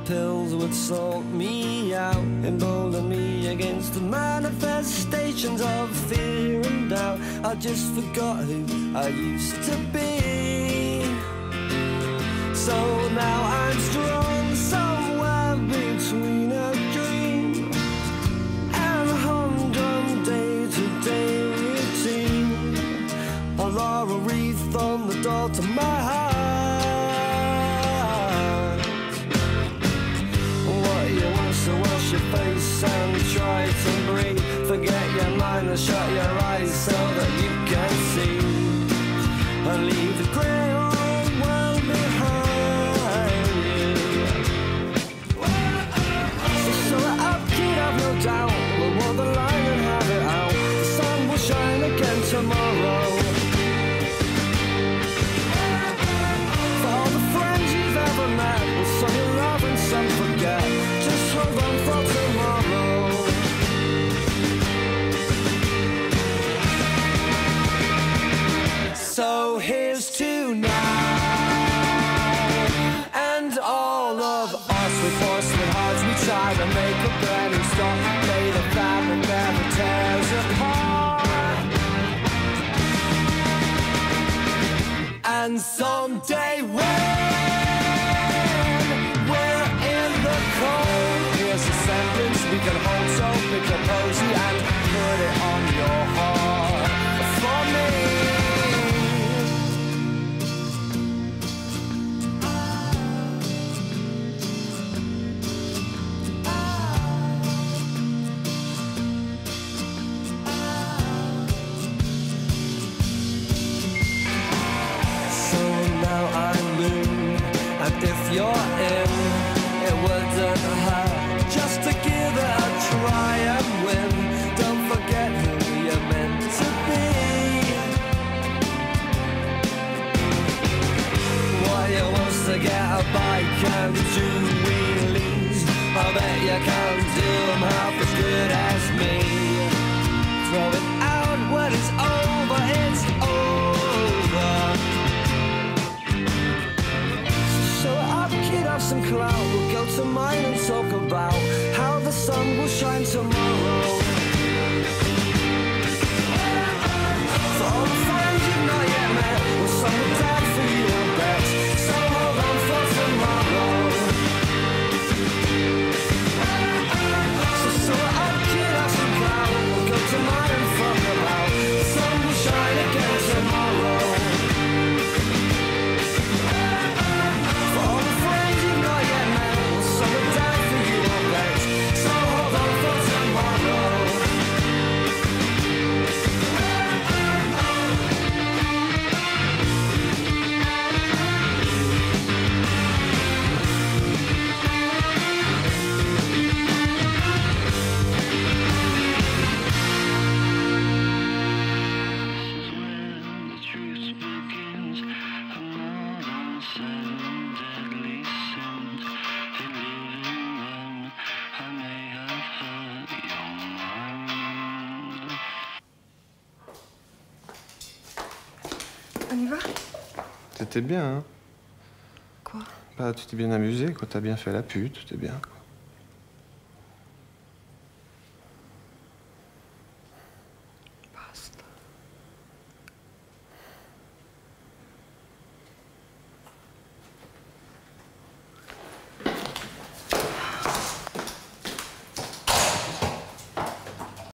pills would sort me out, embolden me against the manifestations of fear and doubt. I just forgot who I used to be. So now I'm strong somewhere between a dream and a humdrum day-to-day routine. A laurel wreath on the door to my heart. So wash your face and try to breathe. Forget your mind and shut your eyes so that you can see. And leave the grey old world behind you. So shut up, kid, I've no doubt. We'll walk the line and have it out. The sun will shine again tomorrow. For all the friends you've ever met, well, some you love and some forget. Hold on for tomorrow. So here's to now, and all of us with porcelain hearts. We try to make a brand new start, made a fabric never tears apart. And someday when we're in the cold, here's a sentence we can hold so pick a posy and put it on your heart for me. So now I'm blue, and if you're in, it wouldn't hurt just to give it a try and win. Don't forget who you're meant to be. What you wants to get a bike and do wheelies, I bet you can do them half as good as me. Throw it out when it's over, it's over. So up, kid, have some clout. We'll go to mine and talk about how the sun will shine tomorrow. For all the friends you've not yet met, well, some will die for you, I bet. So hold on for tomorrow. So up, kid, have some clout. We'll go to mine and talk about the sun will shine again tomorrow. On y va? C'était bien, hein? Quoi? Bah, tu t'es bien amusé, quoi. T'as bien fait la pute, c'était bien, quoi. Basta.